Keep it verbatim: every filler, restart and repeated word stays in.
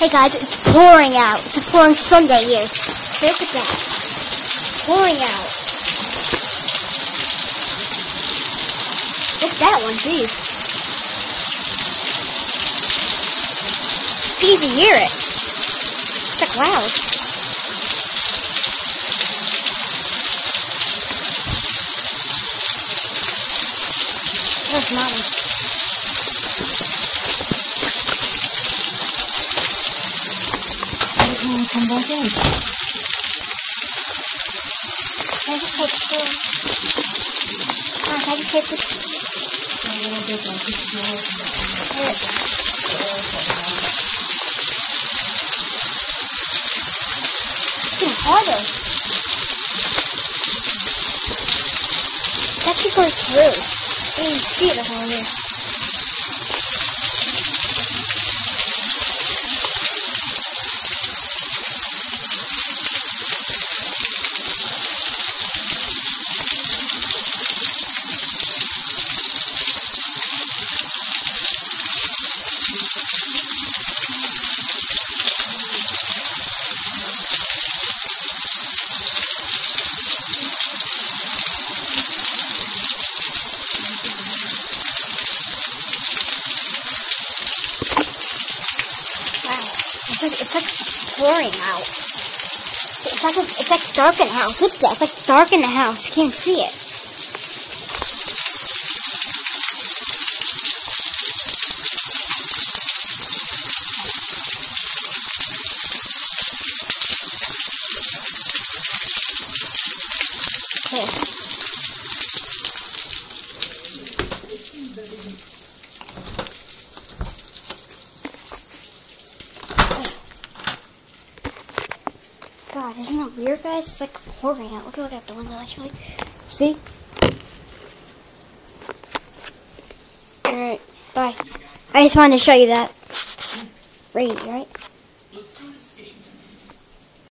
Hey guys, it's pouring out. It's a pouring Sunday here. Look at that. Pouring out. Look at that one, jeez. You can even hear it. It's like loud. That's Mommy. Come back in. Can I just take this? Mom, can I just take this? A little bit like this. It's getting harder. It's actually going through. I didn't even see it on here. It's like, it's like pouring out. It's like, it's like dark in the house. Look at that. It's like dark in the house. You can't see it. Okay. God, isn't that weird, guys? It's like pouring out. Look, look at the window, actually. See? Alright, bye. I just wanted to show you that. Rain, right?